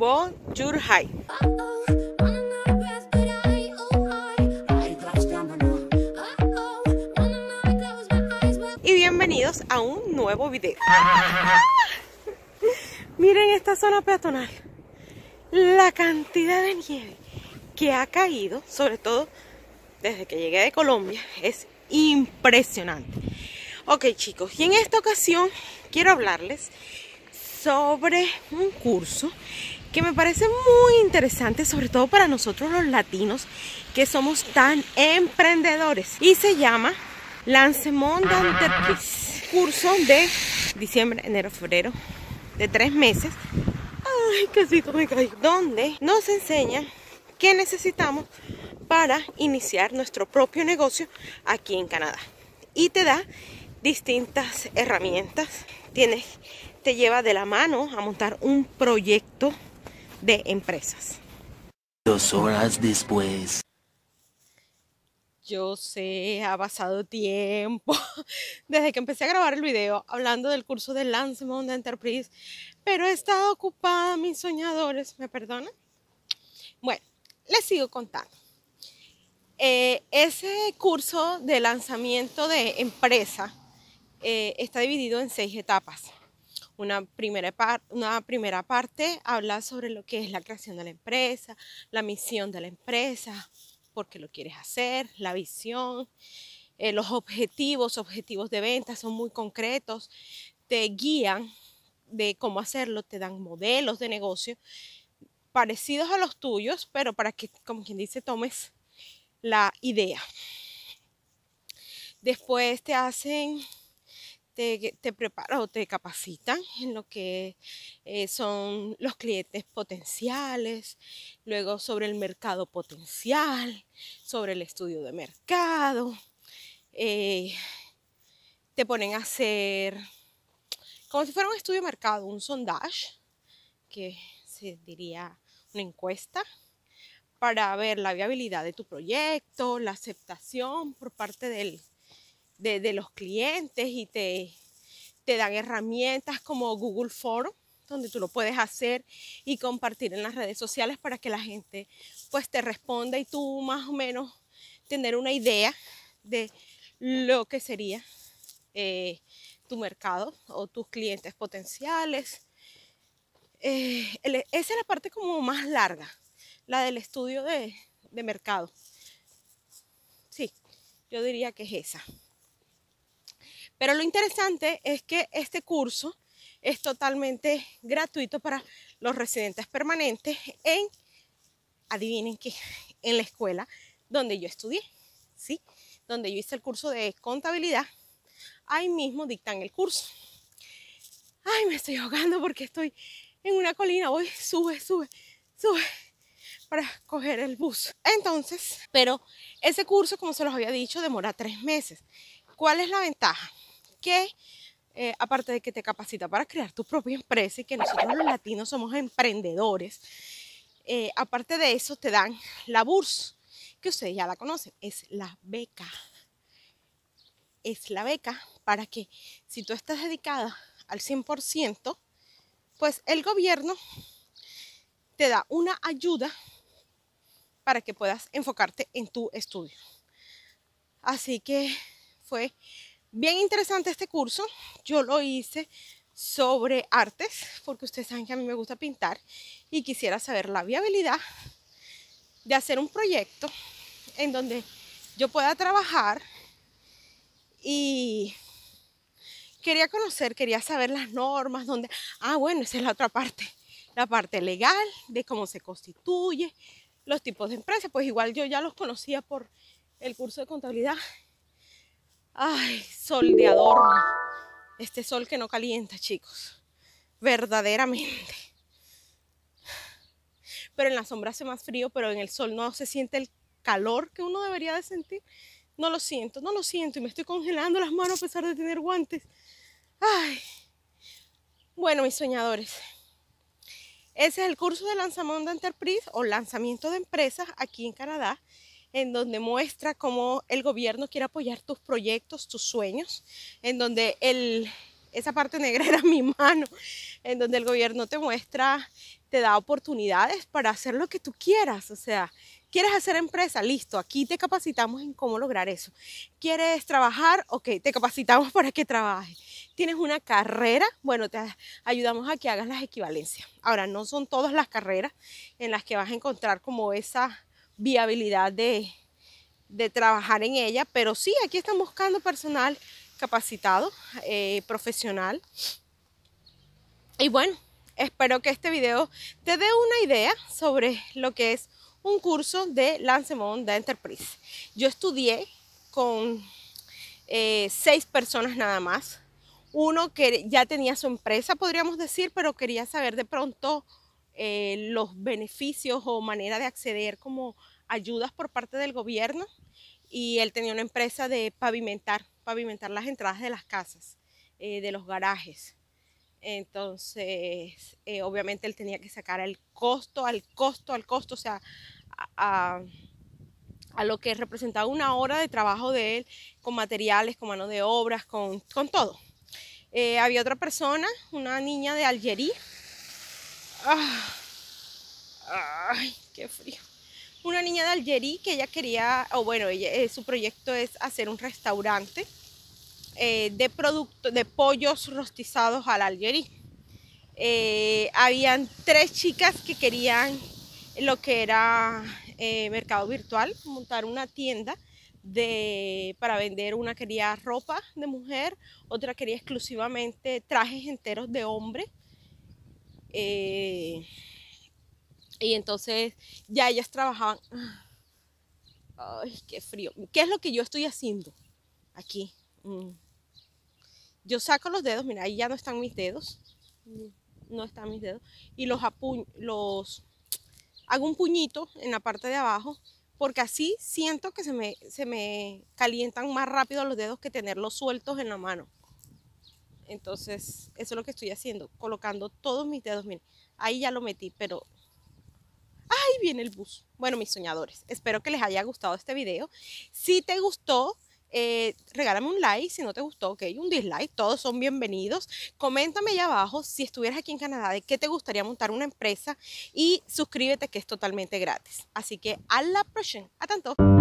Bonjour, hi. Y bienvenidos a un nuevo video. Miren esta zona peatonal. La cantidad de nieve que ha caído, sobre todo desde que llegué de Colombia, es impresionante. Ok, chicos, y en esta ocasión quiero hablarles sobre un curso que me parece muy interesante, sobre todo para nosotros los latinos que somos tan emprendedores, y se llama Lancement d'entreprise, curso de diciembre, enero, febrero, de 3 meses. Ay, casi me caigo. Donde nos enseñan qué necesitamos para iniciar nuestro propio negocio aquí en Canadá, y te da distintas herramientas. Te lleva de la mano a montar un proyecto de empresas. 2 horas después. Yo sé, ha pasado tiempo desde que empecé a grabar el video hablando del curso de Lancement d'entreprise, pero he estado ocupada, mis soñadores, ¿me perdonan? Bueno, les sigo contando. Ese curso de lanzamiento de empresa está dividido en 6 etapas. Una primera parte habla sobre lo que es la creación de la empresa, la misión de la empresa, por qué lo quieres hacer, la visión, los objetivos de venta son muy concretos, te guían de cómo hacerlo, te dan modelos de negocio parecidos a los tuyos, pero para que, como quien dice, tomes la idea. Después te preparan o te capacitan en lo que son los clientes potenciales, luego sobre el mercado potencial, sobre el estudio de mercado. Te ponen a hacer como si fuera un estudio de mercado, un sondage, que se diría una encuesta, para ver la viabilidad de tu proyecto, la aceptación por parte de los clientes, y te dan herramientas como Google Form, donde tú lo puedes hacer y compartir en las redes sociales para que la gente pues te responda y tú más o menos tener una idea de lo que sería tu mercado o tus clientes potenciales. Esa es la parte como más larga, la del estudio de mercado. Sí, yo diría que es esa. Pero lo interesante es que este curso es totalmente gratuito para los residentes permanentes adivinen qué, en la escuela donde yo estudié, ¿sí? Donde yo hice el curso de contabilidad, ahí mismo dictan el curso. Ay, me estoy ahogando porque estoy en una colina, voy, sube para coger el bus. Entonces, pero ese curso, como se los había dicho, demora 3 meses. ¿Cuál es la ventaja? Que aparte de que te capacita para crear tu propia empresa y que nosotros los latinos somos emprendedores, aparte de eso te dan la BURS, que ustedes ya la conocen, es la beca. Es la beca para que si tú estás dedicada al 100%, pues el gobierno te da una ayuda para que puedas enfocarte en tu estudio. Así que fue bien interesante este curso. Yo lo hice sobre artes, porque ustedes saben que a mí me gusta pintar y quisiera saber la viabilidad de hacer un proyecto en donde yo pueda trabajar, y quería saber las normas, bueno, esa es la otra parte, la parte legal de cómo se constituye, los tipos de empresas, pues igual yo ya los conocía por el curso de contabilidad. Ay, sol de adorno, este sol que no calienta, chicos, verdaderamente. Pero en la sombra hace más frío, pero en el sol no se siente el calor que uno debería de sentir. No lo siento y me estoy congelando las manos a pesar de tener guantes. Ay. Bueno, mis soñadores, ese es el curso de Lancement d'entreprise o lanzamiento de empresas aquí en Canadá, en donde muestra cómo el gobierno quiere apoyar tus proyectos, tus sueños, en donde el esa parte negra era mi mano, en donde el gobierno te muestra, te da oportunidades para hacer lo que tú quieras. O sea, ¿quieres hacer empresa? Listo, aquí te capacitamos en cómo lograr eso. ¿Quieres trabajar? Ok, te capacitamos para que trabajes. ¿Tienes una carrera? Bueno, te ayudamos a que hagas las equivalencias. Ahora, no son todas las carreras en las que vas a encontrar como esa viabilidad de trabajar en ella, pero sí, aquí están buscando personal capacitado, profesional. Y bueno, espero que este video te dé una idea sobre lo que es un curso de Lancement d'Entreprise. Yo estudié con 6 personas nada más. Uno que ya tenía su empresa, podríamos decir, pero quería saber de pronto los beneficios o manera de acceder como ayudas por parte del gobierno. Y él tenía una empresa de pavimentar las entradas de las casas, de los garajes. Entonces, obviamente él tenía que sacar el costo, o sea, a lo que representaba una hora de trabajo de él, con materiales, con mano de obras, con todo. Había otra persona, una niña de Algerí. Ay, qué frío. Una niña de Algerí que ella quería, o bueno, su proyecto es hacer un restaurante de pollos rostizados al Algerí. Habían 3 chicas que querían lo que era mercado virtual, montar una tienda para vender. Una quería ropa de mujer, otra quería exclusivamente trajes enteros de hombre. Y entonces ya ellas trabajaban. Ay, qué frío. ¿Qué es lo que yo estoy haciendo aquí? Yo saco los dedos, mira, ahí ya no están mis dedos. No están mis dedos. Y hago un puñito en la parte de abajo, porque así siento que se me calientan más rápido los dedos que tenerlos sueltos en la mano. Entonces, eso es lo que estoy haciendo, colocando todos mis dedos. Miren, ahí ya lo metí, pero ahí viene el bus. Bueno, mis soñadores, espero que les haya gustado este video. Si te gustó, regálame un like. Si no te gustó, ok, un dislike, todos son bienvenidos. Coméntame allá abajo si estuvieras aquí en Canadá, de qué te gustaría montar una empresa, y suscríbete, que es totalmente gratis. Así que a la próxima, a tanto.